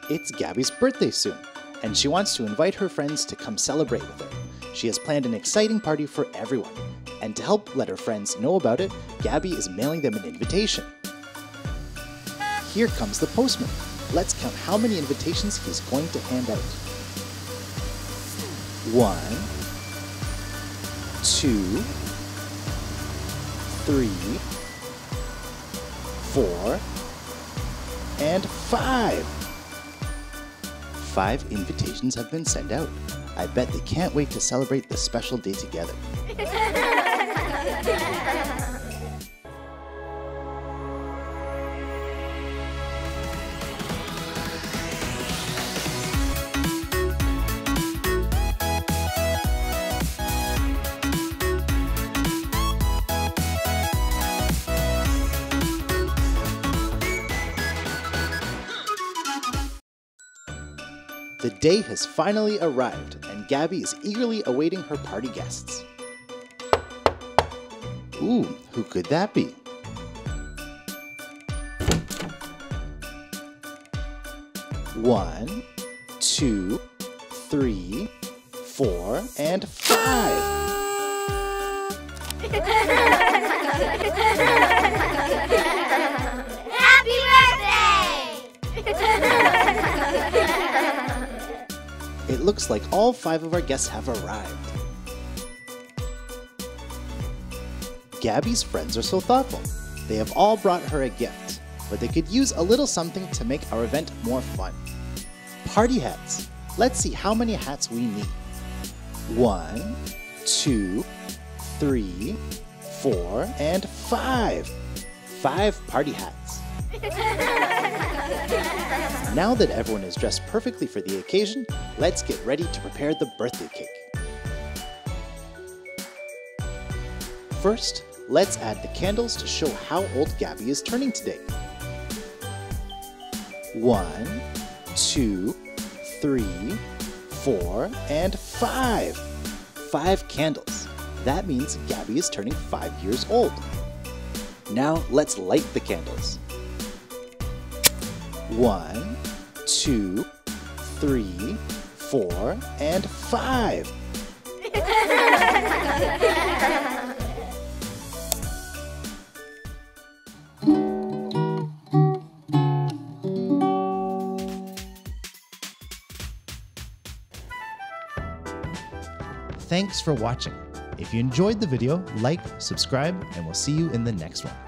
It's Gabby's birthday soon, and she wants to invite her friends to come celebrate with her. She has planned an exciting party for everyone, and to help let her friends know about it, Gabby is mailing them an invitation. Here comes the postman. Let's count how many invitations he's going to hand out. 1, 2, 3, 4, and 5. 5 invitations have been sent out. I bet they can't wait to celebrate this special day together. The day has finally arrived, and Gabby is eagerly awaiting her party guests. Ooh, who could that be? One, 2, 3, 4, and 5! Happy birthday! It looks like all 5 of our guests have arrived. Gabby's friends are so thoughtful. They have all brought her a gift, but they could use a little something to make our event more fun. Party hats. Let's see how many hats we need. 1, 2, 3, 4, and 5. 5 party hats. Now that everyone is dressed perfectly for the occasion, let's get ready to prepare the birthday cake. First, let's add the candles to show how old Gabby is turning today. 1, 2, 3, 4, and 5. 5 candles. That means Gabby is turning 5 years old. Now let's light the candles. 1, 2, 3, 4, and 5. Thanks for watching. If you enjoyed the video, like, subscribe, and we'll see you in the next one.